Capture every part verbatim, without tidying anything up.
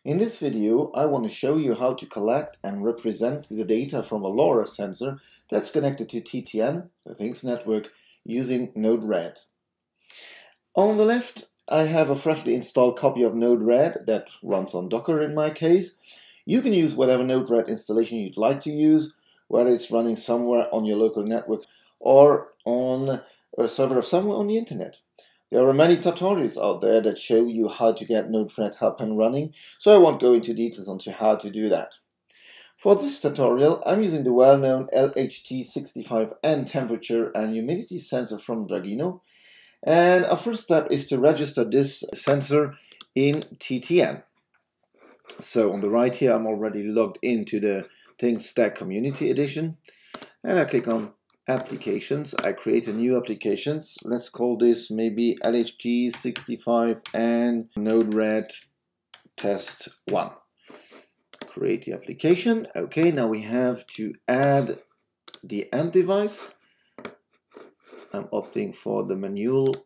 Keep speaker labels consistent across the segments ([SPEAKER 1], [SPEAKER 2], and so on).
[SPEAKER 1] In this video, I want to show you how to collect and represent the data from a LoRa sensor that's connected to T T N, the Things network, using NodeRED. On the left, I have a freshly installed copy of NodeRED that runs on Docker in my case. You can use whatever NodeRED installation you'd like to use, whether it's running somewhere on your local network or on a server somewhere on the internet. There are many tutorials out there that show you how to get NodeRED up and running, so I won't go into details onto how to do that. For this tutorial, I'm using the well-known L H T sixty-five N temperature and humidity sensor from Dragino, and our first step is to register this sensor in T T N. So on the right here, I'm already logged into the Things Stack Community Edition, and I click on Applications. I create a new applications. Let's call this maybe L H T sixty-five and NodeRED test one. Create the application. Okay, now we have to add the end device. I'm opting for the manual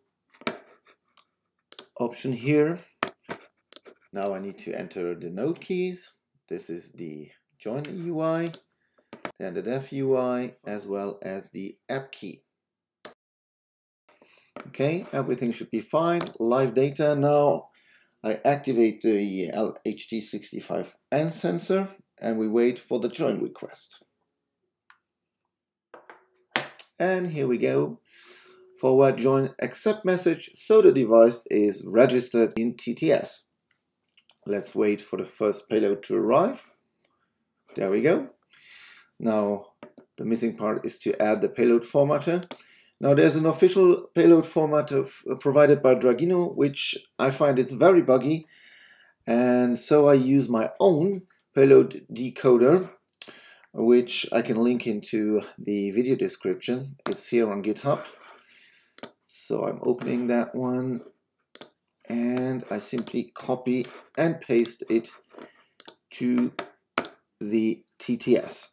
[SPEAKER 1] option here. Now I need to enter the node keys. This is the join U I. Then the dev U I, as well as the app key. Okay, everything should be fine. Live data now. I activate the L H T sixty-five N sensor and we wait for the join request. And here we go. Forward join accept message, so the device is registered in T T S. Let's wait for the first payload to arrive. There we go. Now, the missing part is to add the payload formatter. Now, there's an official payload formatter provided by Dragino, which I find it's very buggy. And so I use my own payload decoder, which I can link into the video description. It's here on GitHub. So I'm opening that one. And I simply copy and paste it to the T T S.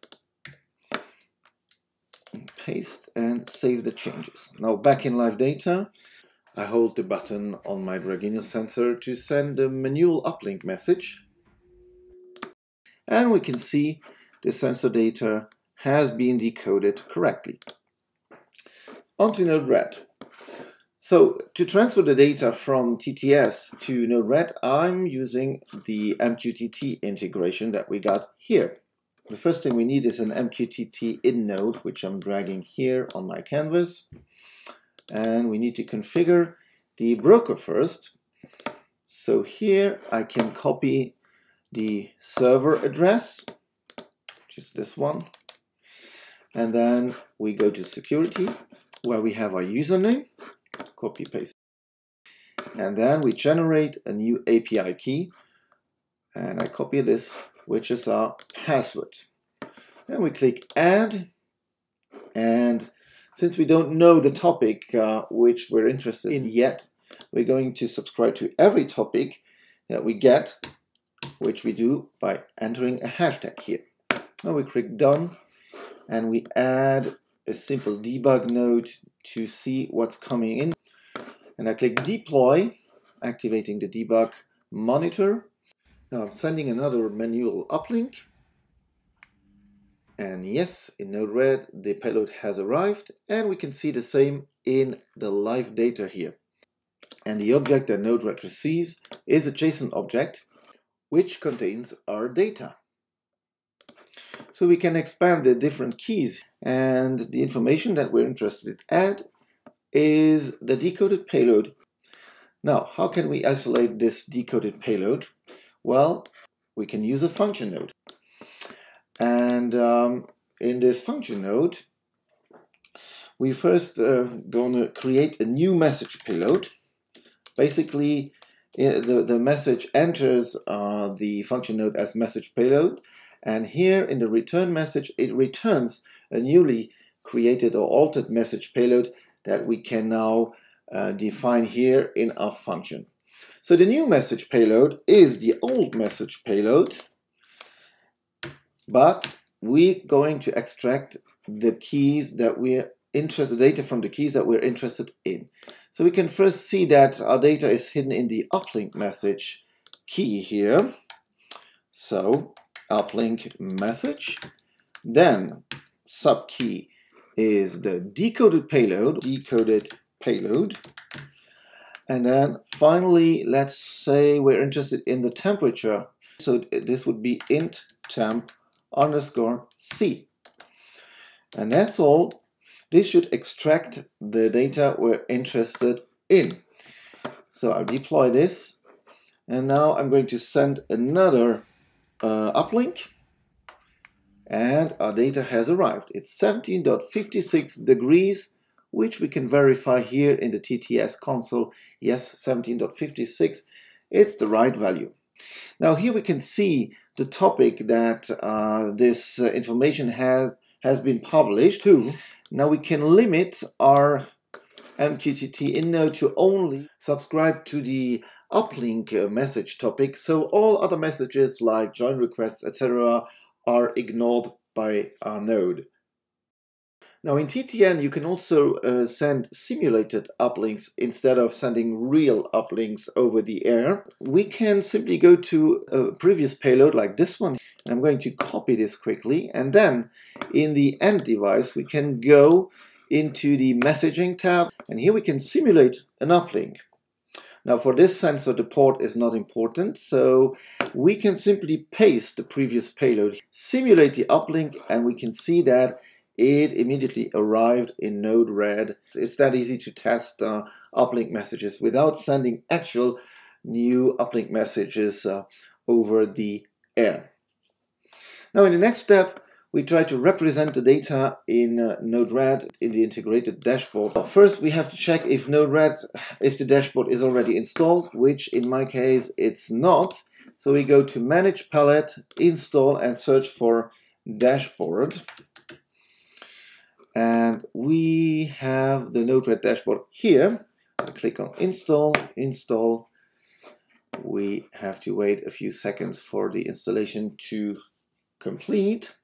[SPEAKER 1] Paste and save the changes. Now back in live data, I hold the button on my Dragino sensor to send a manual uplink message. And we can see the sensor data has been decoded correctly. Onto NodeRED. So to transfer the data from T T S to NodeRED, I'm using the M Q T T integration that we got here. The first thing we need is an M Q T T in node, which I'm dragging here on my canvas. And we need to configure the broker first. So here I can copy the server address, which is this one. And then we go to security, where we have our username. Copy paste. And then we generate a new A P I key. And I copy this, which is our password. Then we click add, and since we don't know the topic uh, which we're interested in yet, we're going to subscribe to every topic that we get, which we do by entering a hashtag here. Now we click done, and we add a simple debug node to see what's coming in. And I click deploy, activating the debug monitor. Now I'm sending another manual uplink, and yes, in NodeRED the payload has arrived, and we can see the same in the live data here. And the object that NodeRED receives is a JSON object which contains our data. So we can expand the different keys, and the information that we're interested at is the decoded payload. Now, how can we isolate this decoded payload? Well, we can use a function node. And um, in this function node, we first uh, gonna create a new message payload. Basically, the, the message enters uh, the function node as message payload. And here in the return message, it returns a newly created or altered message payload that we can now uh, define here in our function. So the new message payload is the old message payload, but we're going to extract the keys that we're interested, data from the keys that we're interested in. So we can first see that our data is hidden in the uplink message key here. So uplink message, then subkey is the decoded payload, decoded payload, and then finally let's say we're interested in the temperature, so this would be int temp underscore c, and that's all. This should extract the data we're interested in. So I'll deploy this, and now I'm going to send another uh, uplink, and our data has arrived. It's seventeen point five six degrees, which we can verify here in the T T S console. Yes, seventeen point five six, it's the right value. Now here we can see the topic that uh, this uh, information has, has been published to. Now we can limit our M Q T T in Node to only subscribe to the uplink uh, message topic, so all other messages like join requests, et cetera are ignored by our node. Now in T T N you can also uh, send simulated uplinks instead of sending real uplinks over the air. We can simply go to a previous payload like this one. I'm going to copy this quickly, and then in the end device we can go into the messaging tab, and here we can simulate an uplink. Now for this sensor the port is not important, so we can simply paste the previous payload, simulate the uplink, and we can see that it immediately arrived in NodeRED. It's that easy to test uh, uplink messages without sending actual new uplink messages uh, over the air. Now in the next step, we try to represent the data in uh, NodeRED in the integrated dashboard. First, we have to check if NodeRED, if the dashboard is already installed, which in my case it's not. So we go to Manage Palette, Install, and search for Dashboard. And we have the NodeRED dashboard here. I click on Install, Install. We have to wait a few seconds for the installation to complete.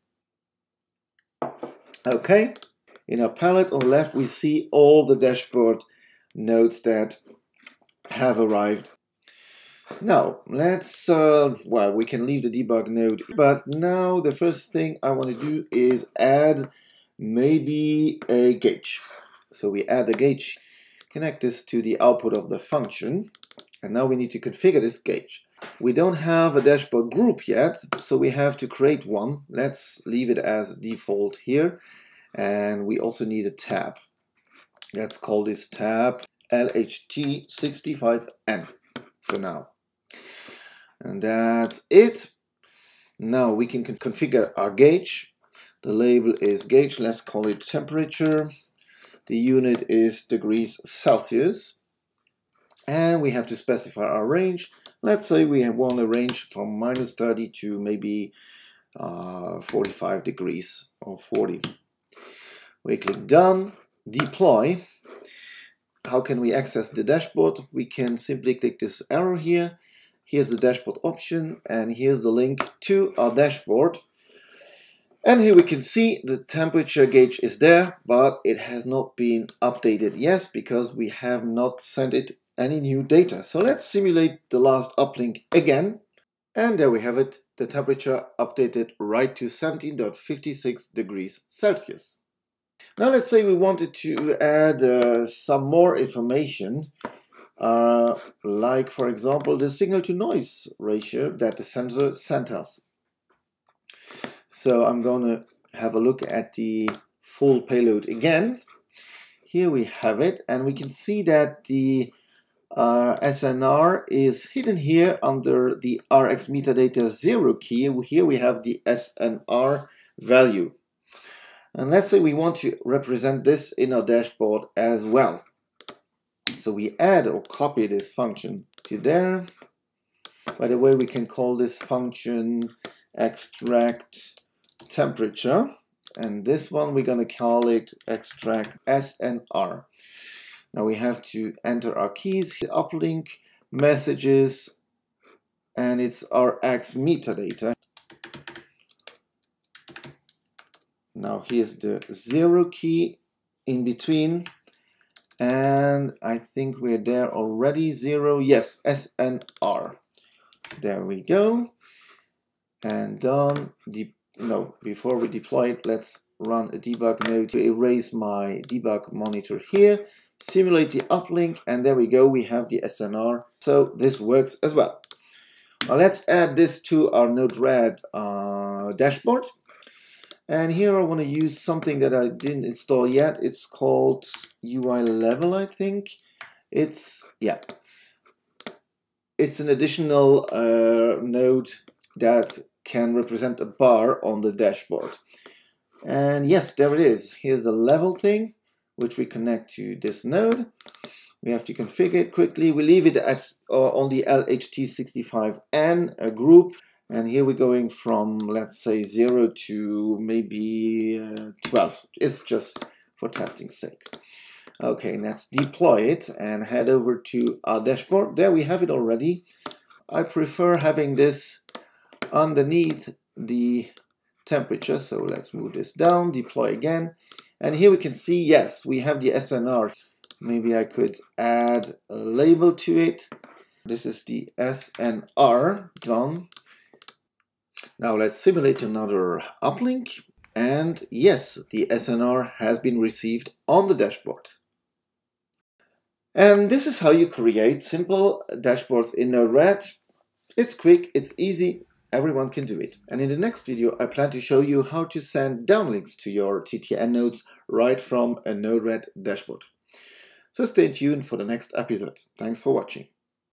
[SPEAKER 1] Okay, in our palette on the left we see all the dashboard nodes that have arrived. Now let's, uh, well, we can leave the debug node, but now the first thing I want to do is add maybe a gauge. So we add the gauge, connect this to the output of the function, and now we need to configure this gauge. We don't have a dashboard group yet, so we have to create one. Let's leave it as default here, and we also need a tab. Let's call this tab L H T sixty-five N for now. And that's it. Now we can configure our gauge. The label is gauge, let's call it temperature. The unit is degrees Celsius. And we have to specify our range. Let's say we want a range from minus thirty to maybe uh, forty-five degrees or forty. We click done, deploy. How can we access the dashboard? We can simply click this arrow here. Here's the dashboard option, and here's the link to our dashboard. And here we can see the temperature gauge is there, but it has not been updated yet because we have not sent it any new data. So let's simulate the last uplink again. And there we have it, the temperature updated right to seventeen point five six degrees Celsius. Now let's say we wanted to add uh, some more information, uh, like for example the signal to noise ratio that the sensor sent us. So I'm going to have a look at the full payload again. Here we have it, and we can see that the uh, S N R is hidden here under the R X metadata zero key. Here we have the S N R value. And let's say we want to represent this in our dashboard as well. So we add or copy this function to there. By the way, we can call this function extract temperature, and this one we're going to call it extract S N R. Now we have to enter our keys, uplink messages, and it's our X metadata. Now here's the zero key in between, and I think we're there already. Zero, yes, S N R. There we go. and done. De no, before we deploy it, let's run a debug node to erase my debug monitor here, simulate the uplink, and there we go, we have the S N R. So this works as well. Now let's add this to our NodeRED uh, dashboard. And here I want to use something that I didn't install yet. It's called U I level, I think. It's, yeah, it's an additional uh, node that can represent a bar on the dashboard. And yes, there it is. Here's the level thing, which we connect to this node. We have to configure it quickly. We leave it at uh, on the L H T sixty-five N a group. And here we're going from, let's say, zero to maybe uh, twelve. It's just for testing's sake. Okay, let's deploy it and head over to our dashboard. There we have it already. I prefer having this underneath the temperature, so let's move this down, deploy again. And here we can see, yes, we have the S N R. Maybe I could add a label to it. This is the S N R, done. Now let's simulate another uplink. And yes, the S N R has been received on the dashboard. And this is how you create simple dashboards in NodeRED. It's quick, it's easy, everyone can do it. And in the next video, I plan to show you how to send downlinks to your T T N nodes right from a NodeRED dashboard. So stay tuned for the next episode. Thanks for watching.